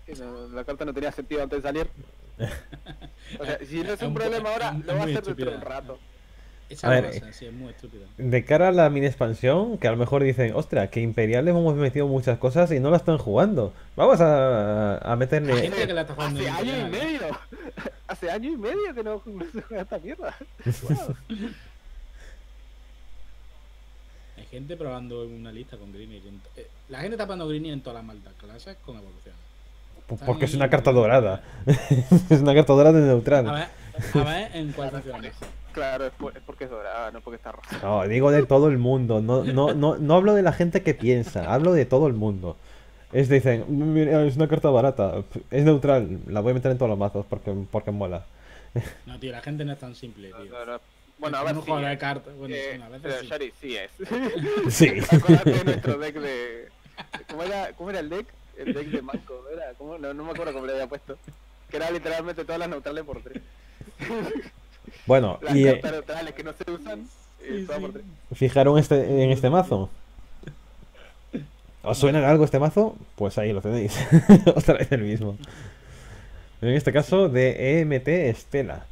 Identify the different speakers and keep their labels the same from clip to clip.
Speaker 1: Sí, la carta no tenía sentido antes de salir. O sea, si no es un problema ahora, lo va a hacer dentro de un rato.
Speaker 2: Esa
Speaker 3: A
Speaker 2: lo
Speaker 3: ver,
Speaker 2: va a ser, sí, es muy estúpida.
Speaker 3: de cara a la mini expansión, que a lo mejor dicen, ostras, que Imperial le hemos metido muchas cosas y no la están jugando. Vamos a
Speaker 2: Hay
Speaker 3: meterle.
Speaker 2: gente que la está jugando
Speaker 1: Hace
Speaker 2: en
Speaker 1: año y
Speaker 2: Imperial, ¿eh?
Speaker 1: medio. Hace año y medio que no se juega esta mierda. Wow.
Speaker 2: Hay gente probando una lista con Greener. La gente está probando Greener en todas las maltas clases con evoluciones.
Speaker 3: Porque es una carta dorada. Es una carta dorada de neutral.
Speaker 2: A ver en cuál funciona mejor.
Speaker 1: Claro, es porque es dorada, no porque está roja.
Speaker 3: No, digo de todo el mundo. No hablo de la gente que piensa, hablo de todo el mundo. Dicen, "Mira, es una carta barata, es neutral, la voy a meter en todos los mazos porque mola".
Speaker 2: No, tío, la gente no es tan simple, tío.
Speaker 1: Bueno, a ver,
Speaker 2: no
Speaker 1: sí.
Speaker 2: juega de cartas. Bueno, sí, a veces
Speaker 1: Pero
Speaker 2: sí.
Speaker 1: Shari sí es.
Speaker 3: Sí.
Speaker 1: Acuérdate de nuestro deck de. ¿Cómo era el deck? El deck de Manco, ¿era? ¿Cómo? No me acuerdo cómo le había puesto. Que era literalmente todas las neutrales por 3.
Speaker 3: Bueno,
Speaker 1: Las
Speaker 3: y
Speaker 1: cartas neutrales que no se usan, todas por 3.
Speaker 3: ¿fijaron en este mazo? ¿Os suena de algo este mazo? Pues ahí lo tenéis. Otra vez el mismo. En este caso de EMT Estela.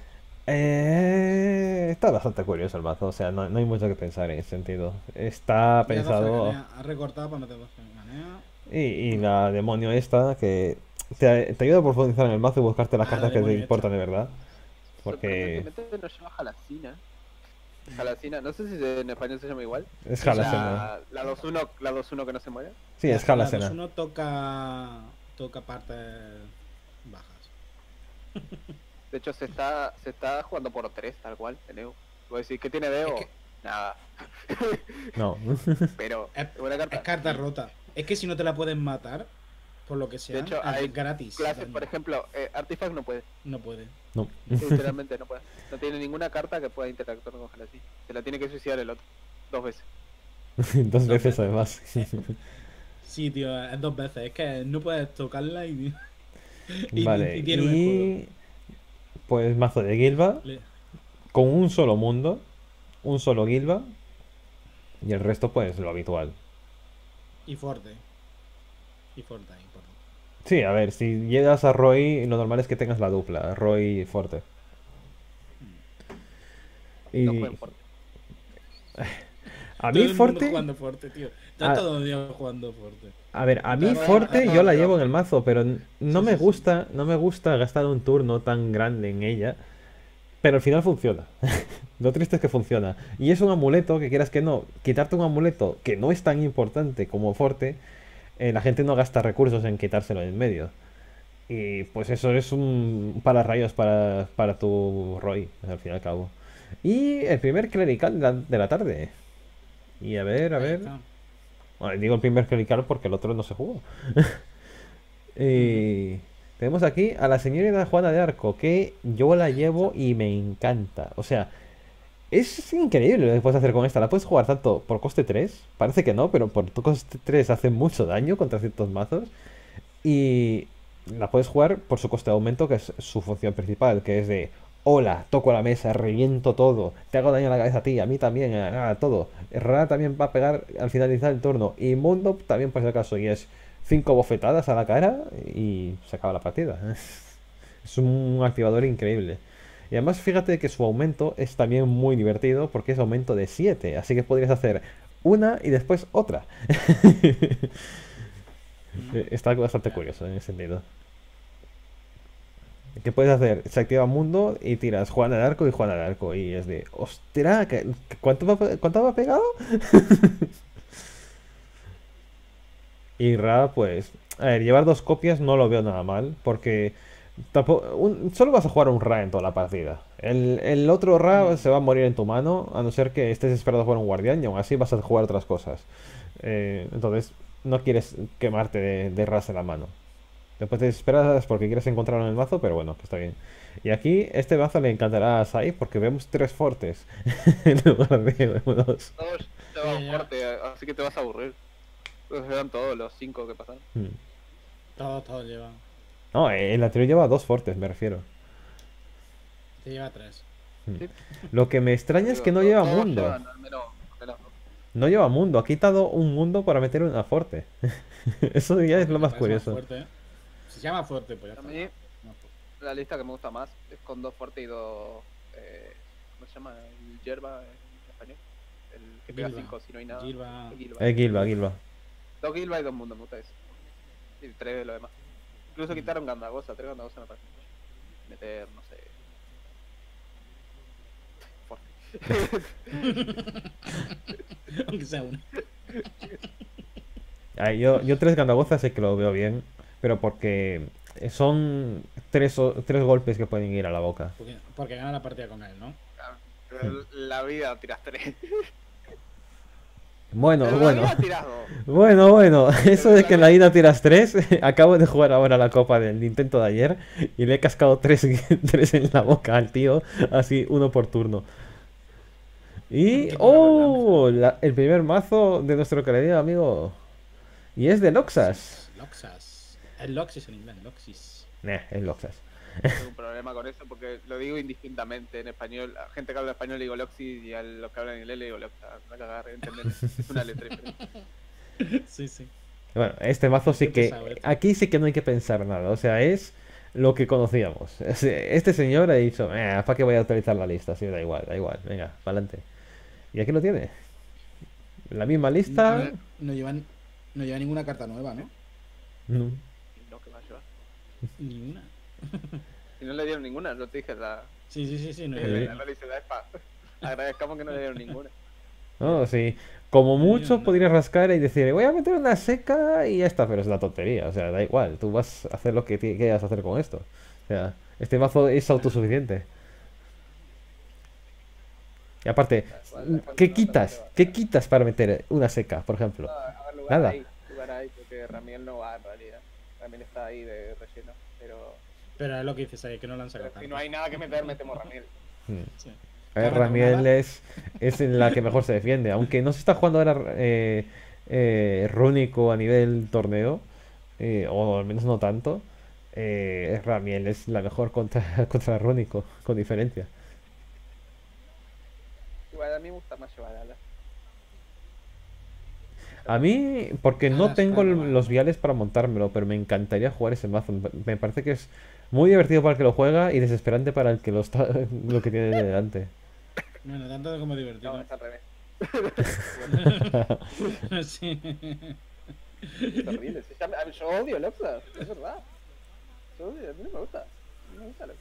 Speaker 3: Está bastante curioso el mazo, o sea, no hay mucho que pensar en ese sentido. Está
Speaker 2: Ya 12
Speaker 3: pensado.
Speaker 2: manea. Has recortado para meter 12 manea.
Speaker 3: Y la demonio esta que te ayuda a profundizar en el mazo y buscarte las
Speaker 2: Ah,
Speaker 3: cartas
Speaker 2: la
Speaker 3: que te
Speaker 2: demonio
Speaker 3: importan
Speaker 2: esta.
Speaker 3: de verdad. Porque
Speaker 1: Sorprendentemente no lleva jalacina. Jalacina, no sé si en español se llama igual.
Speaker 3: es Jalacena.
Speaker 1: La 2-1 que no se muere.
Speaker 3: Sí, es Jalacena.
Speaker 2: Uno toca partes bajas.
Speaker 1: De hecho, se está jugando por 3, tal cual, en EU. Voy a decir, ¿qué tiene Deo? Nada.
Speaker 3: No.
Speaker 1: Pero,
Speaker 2: Es,
Speaker 1: buena carta.
Speaker 2: es carta rota. Es que si no te la pueden matar, por lo que sea,
Speaker 1: De hecho,
Speaker 2: es
Speaker 1: hay
Speaker 2: gratis.
Speaker 1: clases,
Speaker 2: daño.
Speaker 1: por ejemplo, Artifact no puede.
Speaker 2: No puede.
Speaker 3: No.
Speaker 1: Literalmente no puede. No tiene ninguna carta que pueda interactuar con Jalacina. Se la tiene que suicidar el otro. 2 veces.
Speaker 3: Dos veces además.
Speaker 2: Sí, tío, es 2 veces. Es que no puedes tocarla y.
Speaker 3: Vale,
Speaker 2: y tiene un escudo.
Speaker 3: pues mazo de Gilba con un solo mundo, un solo Gilba y el resto pues lo habitual.
Speaker 2: Y Forte. Y Forte, importante.
Speaker 3: Sí, a ver, si llegas a Roy, lo normal es que tengas la dupla, Roy y Forte.
Speaker 1: No
Speaker 3: Y
Speaker 1: jueguen fuerte.
Speaker 3: a
Speaker 2: Todo
Speaker 3: mí
Speaker 2: el mundo
Speaker 3: Forte,
Speaker 2: jugando Forte, tío. Está
Speaker 3: Ah.
Speaker 2: todo el día jugando Forte.
Speaker 3: a ver, a mí
Speaker 2: Claro,
Speaker 3: Forte yo la llevo en el
Speaker 1: sí.
Speaker 3: mazo, pero no
Speaker 2: Sí,
Speaker 3: me
Speaker 2: sí, sí.
Speaker 3: gusta, no me gusta gastar un turno tan grande en ella, pero al final funciona. Lo triste es que funciona. Y es un amuleto que quieras que no, quitarte un amuleto que no es tan importante como Forte, la gente no gasta recursos en quitárselo en medio. Y pues eso es un pararrayos para tu Roy, al fin y al cabo. Y el primer clerical de la tarde. Y a ver, a
Speaker 2: Ahí
Speaker 3: ver.
Speaker 2: está.
Speaker 3: Bueno, digo el primer clerical porque el otro no se jugó. Y tenemos aquí a la señorita Juana de Arco, que yo la llevo y me encanta. O sea, es increíble lo que puedes hacer con esta. La puedes jugar tanto por coste 3, parece que no, pero por coste 3 hace mucho daño contra ciertos mazos. Y la puedes jugar por su coste de aumento, que es su función principal, que es de: hola, toco la mesa, reviento todo, te hago daño a la cabeza a ti, a mí también, a todo. Rara también va a pegar al finalizar el turno. Y Mundo también por si acaso, y es 5 bofetadas a la cara y se acaba la partida. Es un activador increíble. Y además fíjate que su aumento es también muy divertido porque es aumento de 7, así que podrías hacer una y después otra. Está bastante curioso en ese sentido. ¿Qué puedes hacer? Se activa Mundo y tiras Juana de Arco y Juana de Arco. Y es de, ¡ostras! ¿Cuánto me ha pegado? Y Ra, pues. A ver, llevar 2 copias no lo veo nada mal. Porque solo vas a jugar un Ra en toda la partida. El otro Ra se va a morir en tu mano. A no ser que estés esperando a jugar un guardián. Y aún así vas a jugar otras cosas. Entonces, no quieres quemarte de Ras en la mano. Después te esperas porque quieres encontrarlo en el mazo, pero bueno, que está bien. Y aquí, este mazo le encantará a Sai porque vemos 3 fortes en lugar de 2.
Speaker 1: Todos te van
Speaker 2: Ya.
Speaker 1: fuerte, así que te vas a aburrir. Pues eran todos los 5 que pasaron.
Speaker 2: Todos llevan.
Speaker 3: No, el anterior lleva 2 fortes, me refiero.
Speaker 2: Te lleva 3.
Speaker 1: Sí.
Speaker 3: Lo que me extraña es que no
Speaker 1: Digo,
Speaker 3: lleva
Speaker 1: todos
Speaker 3: mundo.
Speaker 1: llevan al menos dos.
Speaker 3: No lleva mundo. Ha quitado un mundo para meter una forte. Eso ya es lo más
Speaker 2: Parece
Speaker 3: curioso.
Speaker 2: fuerte, ¿eh? Se llama fuerte, pues ya
Speaker 1: A
Speaker 2: está.
Speaker 1: mí,
Speaker 2: Más fuerte.
Speaker 1: la lista que me gusta más es con 2 fuertes y 2. ¿Cómo se llama? El yerba en español. El que pega
Speaker 2: Gilba.
Speaker 1: 5 si no hay nada.
Speaker 2: Gilba.
Speaker 1: El Gilba.
Speaker 3: Gilba.
Speaker 1: 2 Gilba y 2 mundos, me gusta eso. Y 3 de lo demás. Incluso quitaron Gandagosa, 3 Gandagosa me parece. Meter, no sé. Fuerte.
Speaker 2: Aunque sea uno.
Speaker 3: Yo 3 Gandagozas sé que lo veo bien, pero porque son tres golpes que pueden ir a la boca.
Speaker 2: Porque gana la partida con él, ¿no?
Speaker 1: Pero la vida tiras 3.
Speaker 3: Bueno,
Speaker 1: La
Speaker 3: bueno.
Speaker 1: vida tiras 2.
Speaker 3: Bueno, eso de que en la ida tiras 3, acabo de jugar ahora la copa del Nintendo de ayer y le he cascado 3 en la boca al tío, así uno por turno. Y, ¡oh! El primer mazo de nuestro querido amigo. Y es de Loxas.
Speaker 2: Loxas. Es Loxis en inglés, Loxis.
Speaker 3: Es Loxas.
Speaker 1: Tengo un problema con eso porque lo digo indistintamente en español. A gente que habla español le digo Loxi y a los que hablan inglés le digo Loxa. Me cagar, ¿entendés? Es una letra diferente.
Speaker 2: Sí, sí.
Speaker 3: Bueno, este mazo sí
Speaker 2: Qué
Speaker 3: que...
Speaker 2: pesado esto.
Speaker 3: Aquí sí que no hay que pensar nada. O sea, es lo que conocíamos. Este señor ha dicho, ¿para qué voy a actualizar la lista? Sí, da igual. Venga, para adelante. Y aquí lo tiene. La misma lista.
Speaker 2: No lleva ninguna carta nueva, ¿no?
Speaker 3: No.
Speaker 1: Y no, que va a llevar.
Speaker 2: Ninguna.
Speaker 1: Y no le dieron ninguna, no te dije la.
Speaker 2: Sí. No
Speaker 3: Sí.
Speaker 2: lleva
Speaker 1: La
Speaker 2: ninguna.
Speaker 1: análisis de ESPA. Agradezcamos que no le dieron ninguna.
Speaker 3: No, sí. Como mucho
Speaker 2: no.
Speaker 3: podrías rascar y decir, voy a meter una seca y ya está, pero es una tontería. O sea, da igual. Tú vas a hacer lo que quieras hacer con esto. O sea, este mazo es autosuficiente. Y aparte, ¿qué quitas? ¿Qué quitas para meter una seca, por ejemplo?
Speaker 1: A ver,
Speaker 3: Nada.
Speaker 1: lugar ahí, porque Ramiel no va en realidad. Ramiel está ahí de relleno,
Speaker 2: Pero es lo que dices ahí, que no lanza
Speaker 1: pero
Speaker 2: cartas.
Speaker 1: si no hay nada que meter, metemos Ramiel.
Speaker 3: Hmm.
Speaker 2: Sí.
Speaker 3: A ver,
Speaker 2: Cámara
Speaker 3: Ramiel
Speaker 2: tomada.
Speaker 3: es en la que mejor se defiende. Aunque no se está jugando ahora Rúnico a nivel torneo, o al menos no tanto, Ramiel es la mejor contra Rúnico, con diferencia.
Speaker 1: Igual a mí me gusta más llevar alas.
Speaker 3: A mí, porque no
Speaker 2: Alas,
Speaker 3: tengo
Speaker 2: vale, vale.
Speaker 3: los viales para montármelo, pero me encantaría jugar ese mazo. Me parece que es muy divertido para el que lo juega y desesperante para el que lo que tiene delante.
Speaker 2: Bueno, tanto como divertido.
Speaker 1: No, es al revés.
Speaker 2: Sí.
Speaker 1: Es horrible. Yo odio Loxa, es verdad. Yo odio, a mí no me gusta. No me gusta Loxa.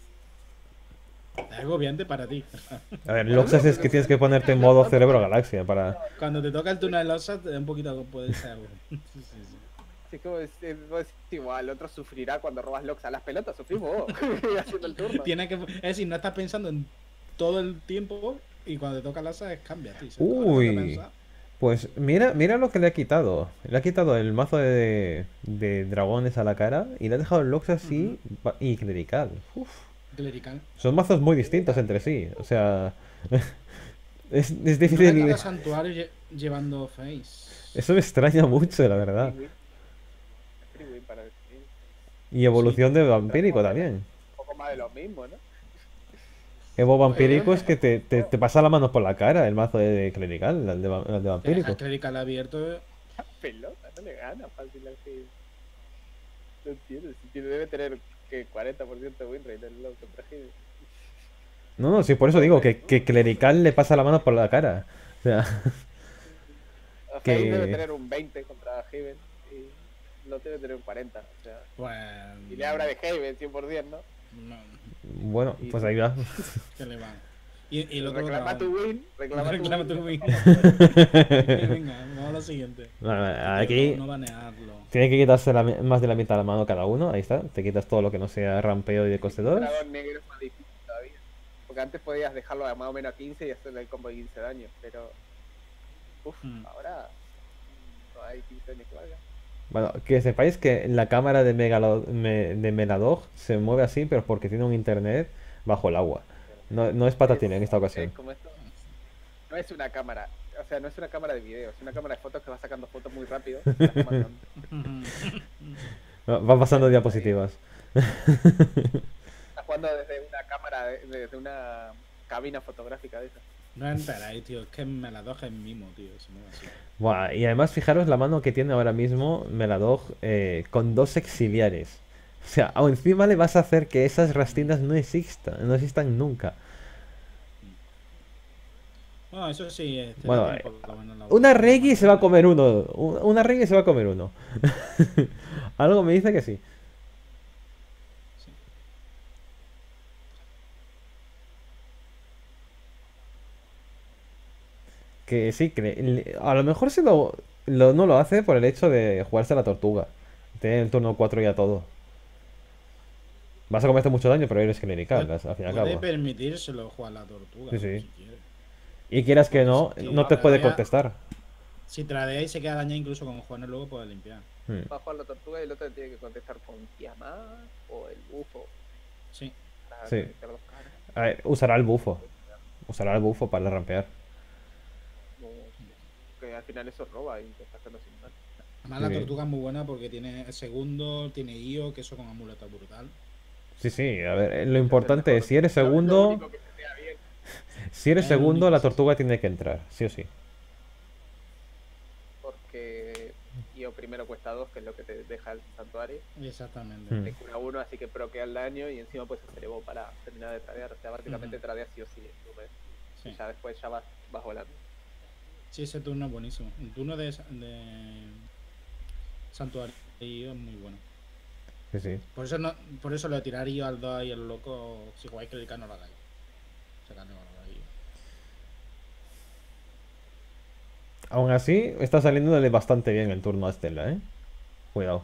Speaker 2: Es agobiante para ti.
Speaker 3: A ver, Loxas es que tienes que ponerte en modo cerebro galaxia para...
Speaker 2: Cuando te toca el turno de Loxas, te da un poquito, puede ser algo. Sí.
Speaker 1: Sí, como vos decís, igual, el otro sufrirá cuando robas Loxa. Las pelotas sufrimos vos, haciendo el turno.
Speaker 2: Es decir, no estás pensando en todo el tiempo y cuando te toca Loxas cambia, tío.
Speaker 3: Uy. Pues mira lo que le ha quitado. Le ha quitado el mazo de dragones a la cara y le ha dejado el Loxas así y clerical. Uf.
Speaker 2: Clerical.
Speaker 3: Son mazos muy distintos entre sí. O sea, es
Speaker 2: No le
Speaker 3: difícil.
Speaker 2: queda santuario llevando face.
Speaker 3: Eso me extraña mucho, la verdad.
Speaker 1: Free win para definir.
Speaker 3: Y evolución de vampírico también.
Speaker 1: Un poco más de lo mismo, ¿no?
Speaker 3: Evo vampírico es que te pasa la mano por la cara el mazo de clerical, el de vampírico.
Speaker 2: El clerical abierto.
Speaker 1: Pelota, no le gana fácil al que. No entiendo, si debe tener que 40% de win rate el Loxa contra Hidden.
Speaker 3: No, sí, por eso digo que clerical le pasa la mano por la cara. O sea,
Speaker 1: O sea,
Speaker 3: Que-
Speaker 1: ahí debe tener un 20 contra Haven y no debe tener un 40. O sea,
Speaker 2: Pues.
Speaker 1: y le habla de Haven 100%, ¿no?
Speaker 2: No,
Speaker 3: bueno, pues ahí va.
Speaker 2: que le va. Y el otro
Speaker 1: Reclama
Speaker 2: dragón.
Speaker 1: tu win,
Speaker 2: Reclama tu win.
Speaker 1: ¿Cómo?
Speaker 2: Venga, vamos a lo siguiente.
Speaker 3: Bueno, aquí
Speaker 2: No banearlo.
Speaker 3: tiene que quitarse más de la mitad de la mano cada uno. Ahí está. Te quitas todo lo que no sea rampeo y de coste 2.
Speaker 1: Dragón negro es más difícil todavía. Porque antes podías dejarlo a más o menos a 15 y hacerle el combo de 15 daños, pero. Uff, ahora. No hay 15 daños que valga.
Speaker 3: Bueno, que sepáis que la cámara de Meladog se mueve así, pero porque tiene un internet bajo el agua. No es patatín en esta ocasión.
Speaker 1: Como esto. No es una cámara. O sea, no es una cámara de video, es una cámara de fotos que va sacando fotos muy rápido. y las va mandando.
Speaker 3: Va pasando diapositivas.
Speaker 1: Está jugando desde una cámara, desde una cabina fotográfica de esa.
Speaker 2: No enteráis, tío. Es que me la doja en mimo, tío. Se mueve así.
Speaker 3: Buah, y además fijaros la mano que tiene ahora mismo Meladog con 2 exiliares. O sea, aún encima le vas a hacer que esas rastinas no existan nunca.
Speaker 2: Bueno, eso sí, este
Speaker 3: Bueno,
Speaker 2: tiene por lo menos la
Speaker 3: una
Speaker 2: evolución de
Speaker 3: Regi se va a
Speaker 2: mantener.
Speaker 3: comer uno. Una Regi se va a comer uno. Algo me dice que sí.
Speaker 2: Sí.
Speaker 3: Que sí, a lo mejor no lo hace por el hecho de jugarse a la tortuga. Tener el turno 4 ya todo. Vas a comerte mucho daño, pero eres clerical,
Speaker 2: Puede,
Speaker 3: al fin y al
Speaker 2: puede
Speaker 3: cabo.
Speaker 2: permitírselo jugar la tortuga,
Speaker 3: Sí, sí.
Speaker 2: si quiere.
Speaker 3: Y quieras que
Speaker 2: Porque
Speaker 3: no,
Speaker 2: si
Speaker 3: no te puede
Speaker 2: tradea,
Speaker 3: contestar.
Speaker 2: si tradea y se queda dañado incluso con Juanes luego puede limpiar.
Speaker 3: Hmm.
Speaker 1: Va a jugar la tortuga y el otro tiene que contestar con Tiamat o el bufo.
Speaker 2: Sí.
Speaker 1: Para
Speaker 3: Sí.
Speaker 1: conectar dos caras.
Speaker 3: A ver, usará el bufo. Usará el bufo para rampear.
Speaker 1: No, que al final eso roba y te está haciendo sin mal.
Speaker 2: Además la
Speaker 3: Sí.
Speaker 2: tortuga es muy buena porque tiene el segundo, tiene IO, que eso con amuleto es brutal.
Speaker 3: Sí, sí, a ver, lo
Speaker 1: Es el
Speaker 3: importante
Speaker 1: mejor.
Speaker 3: es, si eres
Speaker 1: Lo
Speaker 3: segundo,
Speaker 1: único que se vea bien.
Speaker 3: si eres
Speaker 2: Es el
Speaker 3: segundo,
Speaker 2: único,
Speaker 3: la
Speaker 2: sí, sí.
Speaker 3: tortuga tiene que entrar, sí o sí.
Speaker 1: Porque Io primero cuesta 2, que es lo que te deja el santuario.
Speaker 2: Exactamente.
Speaker 3: Hmm.
Speaker 1: Te cura 1, así que proquea el daño y encima puedes hacer Evo para terminar de tradear. O sea, básicamente tradeas sí o sí.
Speaker 2: Sí.
Speaker 1: Y ya después ya vas volando.
Speaker 2: Sí, ese turno es buenísimo. El turno de Santuario es muy bueno.
Speaker 3: Sí, sí.
Speaker 2: Por eso lo de tirar IO al 2 y el loco, si jugáis clerical no lo hagáis. Sacarle valor a IO.
Speaker 3: Aún así, está saliéndole bastante bien el turno a Estela, ¿eh? Cuidado.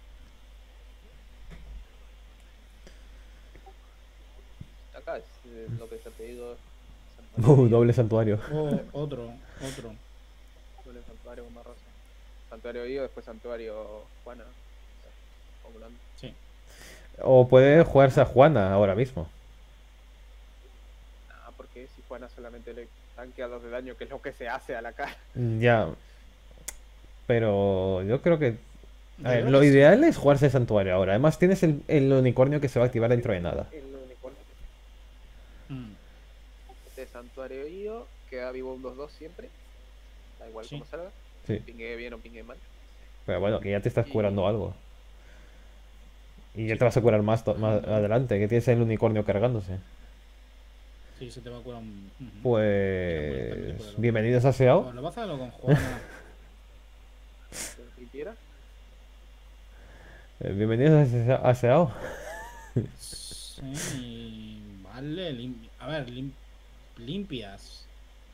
Speaker 1: Acá es lo que se te digo.
Speaker 3: Doble santuario.
Speaker 2: Otro.
Speaker 1: Doble santuario con más rosa. Santuario Io, después santuario Juana. Acumulando.
Speaker 2: Sí.
Speaker 3: O puede jugarse a Juana ahora mismo.
Speaker 1: Ah, porque si Juana solamente le tanquea 2 de daño, que es lo que se hace a la cara.
Speaker 3: Ya. Pero yo creo que...
Speaker 2: Yo
Speaker 3: A ver,
Speaker 2: creo
Speaker 3: lo
Speaker 2: que sí.
Speaker 3: ideal es jugarse santuario ahora. Además tienes el unicornio que se va a activar dentro de nada.
Speaker 1: El unicornio.
Speaker 2: Mm,
Speaker 1: Este santuario Io queda vivo un 2-2 siempre. Da igual
Speaker 2: Sí.
Speaker 1: como salga.
Speaker 3: Sí.
Speaker 1: Pingue bien o pingue mal.
Speaker 3: Pero bueno, que ya te estás
Speaker 1: Y-
Speaker 3: curando algo. Y ya
Speaker 2: Sí,
Speaker 3: te vas a curar
Speaker 2: claro.
Speaker 3: más adelante, que tienes el unicornio cargándose.
Speaker 2: Sí, se te va a curar un. Ujú. Y la muleta también le
Speaker 3: Pues...
Speaker 2: cura el otro.
Speaker 3: Bienvenidos a SEO.
Speaker 2: Pues lo vas a hacerlo con Juana.
Speaker 1: Si quiera.
Speaker 3: Bienvenidos a SEO.
Speaker 2: Sí, vale. A ver, limpias.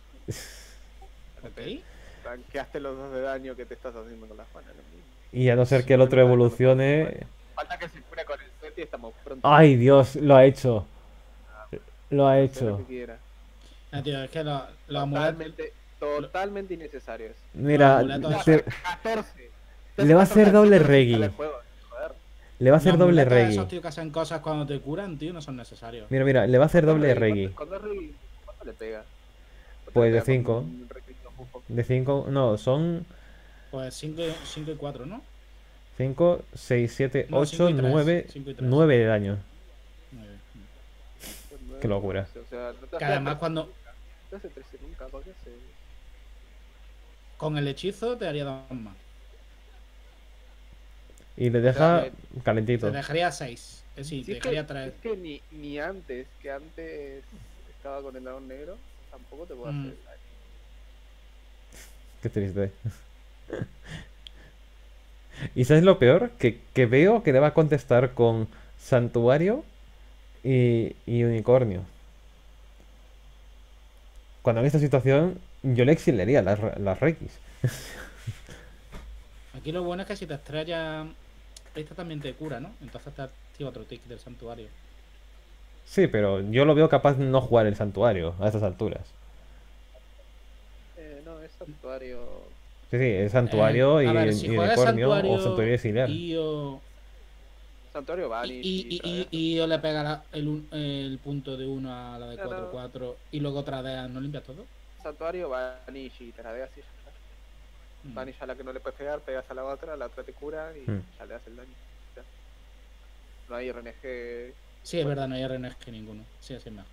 Speaker 2: Ok.
Speaker 1: Tanqueaste los 2 de daño que te estás haciendo con la Juana. Lo mismo.
Speaker 3: Y a no ser que el otro evolucione...
Speaker 1: Falta que se cure con el set y estamos pronto.
Speaker 3: ¡Ay, Dios! Lo ha hecho. Lo ha
Speaker 1: Sé lo
Speaker 3: hecho.
Speaker 1: que quiera.
Speaker 2: Ah, tío, es que los amuletos.
Speaker 1: Totalmente innecesario eso.
Speaker 3: Mira,
Speaker 2: amuletos-
Speaker 3: te-
Speaker 1: 14.
Speaker 3: Le va a hacer doble
Speaker 1: Sale
Speaker 3: regi.
Speaker 1: el juego, joder.
Speaker 3: le va a hacer
Speaker 2: Los
Speaker 3: doble
Speaker 2: amuletos
Speaker 3: regi.
Speaker 2: esos, tío, que hacen cosas cuando te curan, tío, no son necesarios.
Speaker 3: Mira, le va a hacer doble regi.
Speaker 1: Cuando es regi, ¿cuánto le pega? ¿Cuánto
Speaker 3: Pues
Speaker 1: le
Speaker 3: de
Speaker 1: pega
Speaker 3: 5.
Speaker 1: con un regi con bufo?
Speaker 3: De 5, no, son
Speaker 2: Pues 5 y 4, ¿no?
Speaker 3: 5, 6, 7,
Speaker 2: No,
Speaker 3: 8,
Speaker 2: 5 y 3,
Speaker 3: 9,
Speaker 2: 5 y 3.
Speaker 3: 9 de daño.
Speaker 2: Muy bien.
Speaker 1: Pues nueve,
Speaker 3: Qué locura.
Speaker 1: 12, o sea, no te
Speaker 2: Que
Speaker 1: hace
Speaker 2: además
Speaker 1: 13
Speaker 2: cuando
Speaker 1: nunca. No te hace 13 nunca, ¿para qué hace?
Speaker 2: con el hechizo te haría 2 más.
Speaker 3: Y le deja
Speaker 1: Te
Speaker 3: calentito.
Speaker 2: Te dejaría 6. Es decir,
Speaker 1: Si
Speaker 2: te
Speaker 1: es que,
Speaker 2: dejaría 3.
Speaker 1: es que ni antes, que antes estaba con el dragón negro, tampoco te puedo hacer daño.
Speaker 3: Qué triste. ¿Y sabes lo peor? Que veo que le va a contestar con santuario y unicornio. Cuando en esta situación yo le exilaría las Regis.
Speaker 2: Aquí lo bueno es que si te estrellas, esta también te cura, ¿no? Entonces te activa otro tick del santuario.
Speaker 3: Sí, pero yo lo veo capaz de no jugar el santuario a estas alturas.
Speaker 1: No, es santuario.
Speaker 3: Sí, sí, es santuario
Speaker 2: A ver, si
Speaker 3: y
Speaker 2: juegas
Speaker 3: unicornio
Speaker 2: santuario
Speaker 3: o santuario auxiliar.
Speaker 1: Santuario Vanish.
Speaker 2: Y yo le pega el punto de 1 a la de
Speaker 1: Claro.
Speaker 2: 4-4 y luego tradea, ¿no limpias todo?
Speaker 1: Santuario Vanish y tradeas y ya está.
Speaker 2: Mm.
Speaker 1: Vanish a la que no le puedes pegar, pegas a la otra te cura y ya le das el daño. Ya. No hay RNG.
Speaker 2: Sí, es verdad, no hay RNG ninguno. Sí, así es mejor.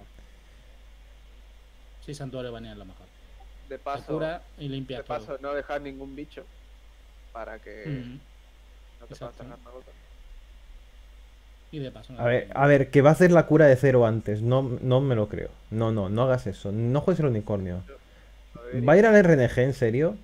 Speaker 2: Sí, santuario banea es lo mejor.
Speaker 1: De
Speaker 2: Te
Speaker 1: paso,
Speaker 2: cura y limpias todo.
Speaker 1: no dejar ningún bicho para que
Speaker 2: Mm.
Speaker 1: no te puedan
Speaker 2: Exacto.
Speaker 1: sacar nada.
Speaker 2: Y de paso,
Speaker 3: A ver, que va a hacer la cura de cero antes. No, no me lo creo. No, no, no hagas eso. No juegues el unicornio.
Speaker 1: Lo
Speaker 3: ¿Va a
Speaker 1: debería.
Speaker 3: ir al RNG, en serio?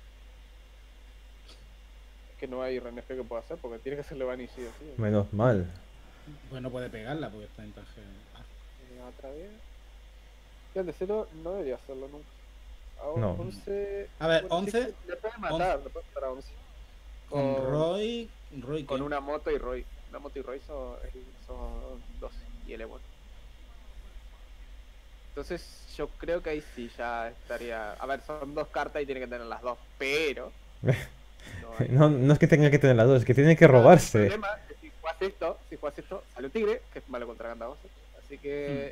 Speaker 1: Es que no hay RNG que pueda hacer porque tiene que hacerle Vanish sí o sí.
Speaker 3: Menos mal.
Speaker 2: Pues no puede pegarla porque está en traje.
Speaker 1: Otra vez. Ya el de cero no debería hacerlo nunca. A
Speaker 3: No.
Speaker 1: 11.
Speaker 2: A ver,
Speaker 1: bueno, sí
Speaker 2: 11,
Speaker 1: que le puede matar, le puede matar a 11.
Speaker 2: Con Roy. Roy
Speaker 1: Con
Speaker 2: ¿qué?
Speaker 1: una moto y Roy. Una moto y Roy son 12 y él es bueno. Entonces yo creo que ahí sí ya estaría. A ver, son 2 cartas y tiene que tener las 2, pero. No, hay-
Speaker 3: No, no es que tenga que tener las dos, es que tiene que
Speaker 1: El
Speaker 3: robarse.
Speaker 1: problema es que si juegas esto, sale un tigre, que es malo contra Gandagosa. Así que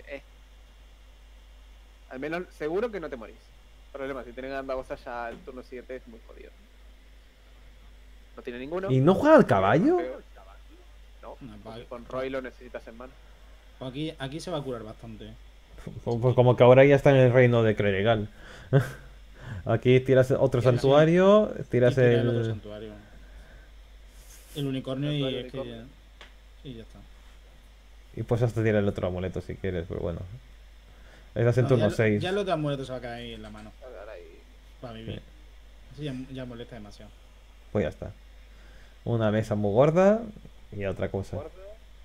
Speaker 1: al menos seguro que no te morís. El problema, si tienes Gandagosa ya el turno siguiente es muy jodido. No tiene ninguno.
Speaker 3: ¿Y no juega al caballo?
Speaker 1: No,
Speaker 2: No,
Speaker 1: porque con Roy lo necesitas en mano.
Speaker 2: Aquí se va a curar bastante.
Speaker 3: Pues como que ahora ya está en el reino de Clerical. Aquí tiras otro
Speaker 2: Sí, sí.
Speaker 3: santuario,
Speaker 2: Y
Speaker 3: tiras
Speaker 2: tira el otro
Speaker 3: el...
Speaker 2: santuario. El unicornio y
Speaker 1: Santuario
Speaker 2: es que
Speaker 1: unicornio.
Speaker 2: ya. Y ya está.
Speaker 3: Y pues hasta tirar el otro amuleto si quieres, pero bueno. Estás en
Speaker 2: No,
Speaker 3: turno
Speaker 2: ya,
Speaker 3: 6.
Speaker 2: ya el otro amuleto se va a caer ahí en la mano.
Speaker 1: Ahora ahí.
Speaker 2: Para vivir. Eso ya molesta demasiado.
Speaker 3: Pues ya está. Una mesa muy gorda y otra cosa.
Speaker 1: Guarda.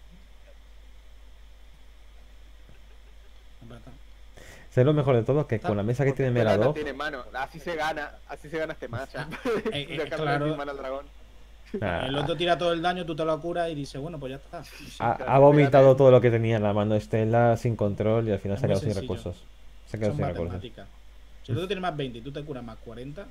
Speaker 2: En verdad.
Speaker 3: ¿Sabes lo mejor de todo? Que con la mesa que
Speaker 1: Porque
Speaker 3: tiene
Speaker 1: Tela no
Speaker 3: Meladov...
Speaker 1: tiene mano. Así se gana este match. Dejarle
Speaker 2: claro.
Speaker 1: sin mano al dragón.
Speaker 2: El otro tira todo el daño, tú te lo curas y dices, bueno, pues ya está.
Speaker 3: Ha vomitado todo lo que tenía en la mano Estela sin control y al final
Speaker 2: Es
Speaker 3: se ha
Speaker 2: muy
Speaker 3: quedado sin
Speaker 2: sencillo.
Speaker 3: recursos. Se ha quedado
Speaker 2: Son
Speaker 3: sin recursos.
Speaker 2: matemáticas. Si el otro tiene más 20 y tú te curas más 40,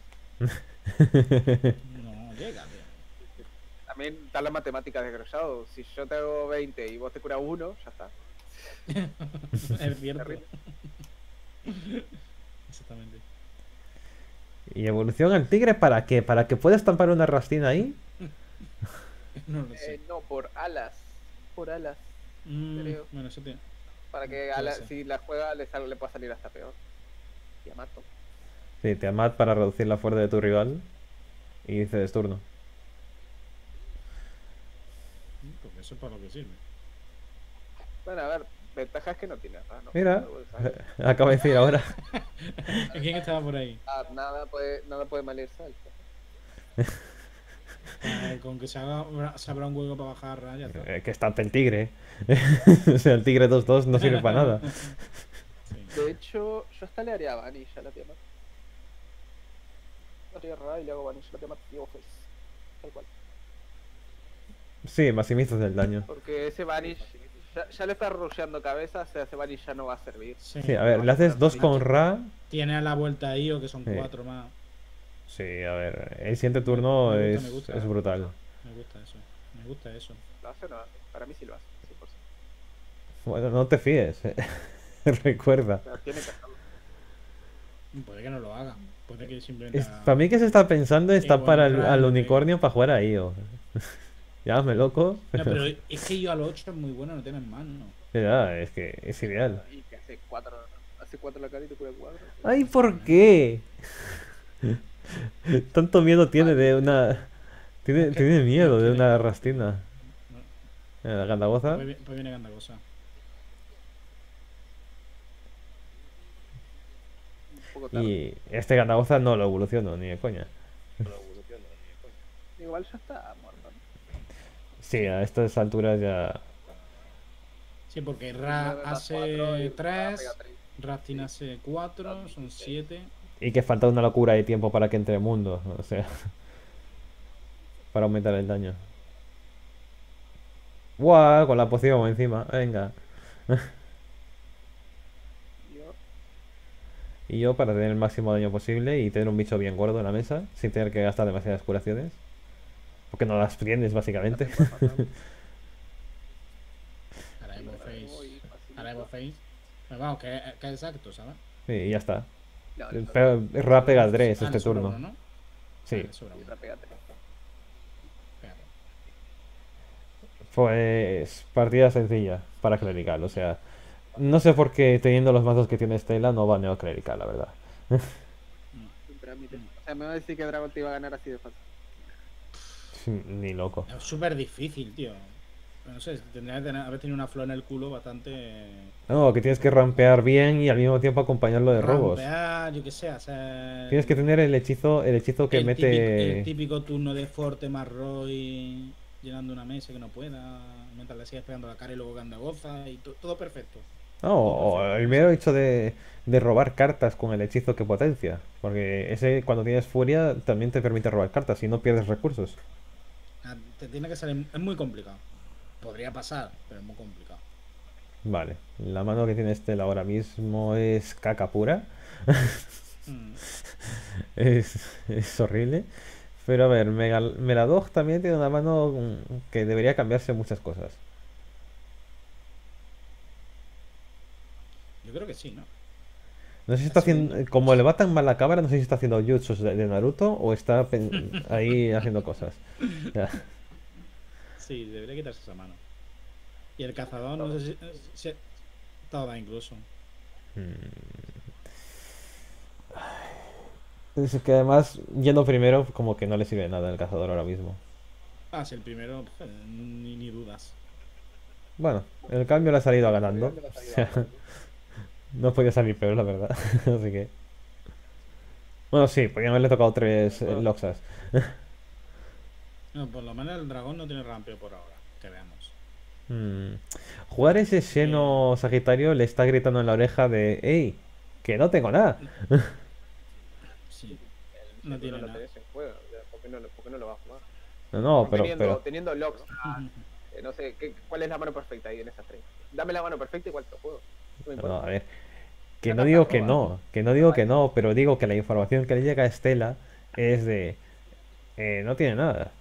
Speaker 2: no llega, tío.
Speaker 1: También está la matemática de Groshado. Si yo te hago 20 y vos te curas 1, ya está.
Speaker 2: Es cierto.
Speaker 1: Terrible.
Speaker 2: Exactamente.
Speaker 3: ¿Y evolución al tigre para qué? ¿Para que pueda estampar una rastina ahí?
Speaker 2: No lo sé.
Speaker 1: No, por alas. Por alas. creo.
Speaker 2: Bueno, eso tiene.
Speaker 1: Para que
Speaker 2: Puede
Speaker 1: ala,
Speaker 2: ser.
Speaker 1: si la juega le pueda salir hasta peor. Yamato.
Speaker 3: Sí, Tiamat para reducir la fuerza de tu rival. Y cedes turno.
Speaker 2: Porque eso es para lo que sirve.
Speaker 1: Bueno, a ver, ventaja es que no tiene nada, ¿no?
Speaker 3: Mira,
Speaker 1: No puede salir.
Speaker 3: acaba de decir ahora.
Speaker 2: ¿Quién estaba por ahí?
Speaker 1: Nada puede mal ir salto.
Speaker 2: Con que se habrá un hueco para bajar raya.
Speaker 3: Que estampe el tigre. O sea, el tigre 2-2 no sirve para nada.
Speaker 2: Sí.
Speaker 1: De hecho, yo hasta le haría Vanish a la Tiamat. Haría Ra y le hago Vanish a la Tiamat y hago Face. Tal cual.
Speaker 3: Sí, maximizas el daño.
Speaker 1: Porque ese Vanish ya le está rusheando cabeza, o sea, ese Vanish ya no va a servir.
Speaker 2: Sí.
Speaker 3: Sí, a ver, le haces 2 con Ra.
Speaker 2: Tiene a la vuelta ahí o que son
Speaker 3: Sí.
Speaker 2: 4 más.
Speaker 3: Sí, a ver, el siguiente turno
Speaker 2: Me
Speaker 3: es
Speaker 2: gusta.
Speaker 3: brutal.
Speaker 2: Me gusta eso. Me gusta eso.
Speaker 1: ¿Lo hace o no lo hace? Para mí sí lo hace, 100%.
Speaker 3: Bueno, no te fíes. Recuerda.
Speaker 1: Pero tiene que hacerlo.
Speaker 2: Puede que no lo haga. Puede que simplemente. haga-
Speaker 3: Para mí que se está pensando está
Speaker 2: Igual
Speaker 3: para
Speaker 2: Ra,
Speaker 3: al
Speaker 2: no
Speaker 3: unicornio para jugar a Io. Llámame loco.
Speaker 2: No, pero es que yo al 8 es muy bueno, no tienes más, ¿no?
Speaker 3: Ya, es que es ideal.
Speaker 1: Y que hace 4 la cara y te cura 4.
Speaker 3: Ay, ¿por qué? Tanto miedo tiene de una... Tiene miedo de una rastina. La gandagoza.
Speaker 2: Pues viene grande cosa.
Speaker 1: Un poco tarde.
Speaker 3: Y este gandagoza no lo evoluciono, ni de coña.
Speaker 1: Igual ya está muerto, ¿no?
Speaker 3: Sí, a estas alturas ya...
Speaker 2: Sí, porque
Speaker 1: Nueve
Speaker 2: Ra
Speaker 1: más cuatro y
Speaker 2: hace
Speaker 1: Ra
Speaker 2: 3,
Speaker 1: pega tres.
Speaker 2: Rastin hace 4, son 7.
Speaker 3: Y que falta una locura de tiempo para que entre el mundo. O sea... Para aumentar el daño. ¡Guau! Con la poción encima. Venga.
Speaker 1: Yo,
Speaker 3: Y yo para tener el máximo daño posible y tener un bicho bien gordo en la mesa. Sin tener que gastar demasiadas curaciones. Porque no las tienes, básicamente.
Speaker 2: Ahora Evo
Speaker 1: muy
Speaker 2: Face.
Speaker 1: facilito.
Speaker 2: Ahora Evo Face. Pero vamos, que es exacto, ¿sabes?
Speaker 3: Sí, y ya está.
Speaker 1: No,
Speaker 3: Ra pega 3
Speaker 2: Ah,
Speaker 3: este
Speaker 2: le sobra
Speaker 3: turno.
Speaker 2: uno, ¿no?
Speaker 3: Sí.
Speaker 2: Ah, le sobra
Speaker 1: y
Speaker 2: uno.
Speaker 1: Ra pega 3.
Speaker 2: Fíjate.
Speaker 3: Pues partida sencilla para clerical. O sea, no sé por qué teniendo los mazos que tiene Stella no va neoclerical, la verdad.
Speaker 1: Un trámite. O sea, me va a decir que Dragon te iba a ganar así de fácil.
Speaker 3: Ni loco.
Speaker 2: Es súper difícil, tío. No sé, tendría que haber tenido una flor en el culo bastante.
Speaker 3: No, que tienes que rampear bien y al mismo tiempo acompañarlo de robos.
Speaker 2: Rampear, yo qué sé, hacer.
Speaker 3: Tienes que tener el hechizo que
Speaker 2: El
Speaker 3: mete...
Speaker 2: típico turno de Forte más Roy llenando una mesa que no pueda, mientras le sigues pegando la cara y luego que anda goza y todo perfecto.
Speaker 3: No,
Speaker 2: Todo
Speaker 3: o
Speaker 2: perfecto.
Speaker 3: el mero hecho de robar cartas con el hechizo que potencia. Porque ese cuando tienes furia también te permite robar cartas y no pierdes recursos.
Speaker 2: Te tiene que salir. Es muy complicado. Podría pasar, pero es muy complicado.
Speaker 3: Vale, la mano que tiene Estela ahora mismo es caca pura.
Speaker 2: Mm.
Speaker 3: Es horrible. Pero a ver, Meladog también tiene una mano que debería cambiarse muchas cosas.
Speaker 2: Yo creo que sí, ¿no?
Speaker 3: No sé si está
Speaker 2: Está
Speaker 3: haciendo.
Speaker 2: subiendo.
Speaker 3: Como le va tan mal la cámara, no sé si está haciendo jutsus de Naruto o está ahí haciendo cosas. Ya.
Speaker 2: Sí, debería quitarse esa mano. Y el cazador, no
Speaker 1: Todo.
Speaker 2: sé si toda incluso.
Speaker 3: Es que además, yendo primero, como que no le sirve de nada el cazador ahora mismo.
Speaker 2: Ah, sí, el primero, ni dudas.
Speaker 3: Bueno, el cambio le ha salido ganando. O sea, no podía salir peor, la verdad. Así que. Bueno, sí, podían haberle tocado tres
Speaker 1: Bueno,
Speaker 3: Loxas.
Speaker 2: No, por lo menos el dragón no tiene rampeo por ahora, que veamos.
Speaker 3: Mm. Jugar ese
Speaker 2: Así que,
Speaker 3: Xeno Sagitario le está gritando en la oreja de ¡Ey! ¡Que no tengo nada!
Speaker 2: sí,
Speaker 1: el
Speaker 2: no
Speaker 1: Senku no
Speaker 2: tiene
Speaker 1: lo
Speaker 2: nada.
Speaker 1: tenés en juego, o sea, por qué no lo va a jugar?
Speaker 3: No, no,
Speaker 1: Aún
Speaker 3: pero.
Speaker 1: teniendo locks, no sé, ¿cuál es la mano perfecta ahí en esas tres? Dame la mano perfecta y cuál te lo juego. No me
Speaker 3: No,
Speaker 1: importa.
Speaker 3: a ver. Que no
Speaker 1: Saca hasta
Speaker 3: digo que
Speaker 1: roba.
Speaker 3: no, que no
Speaker 1: Está
Speaker 3: digo que
Speaker 1: mal.
Speaker 3: no, pero digo que la información que le llega a Estela es de... no tiene nada.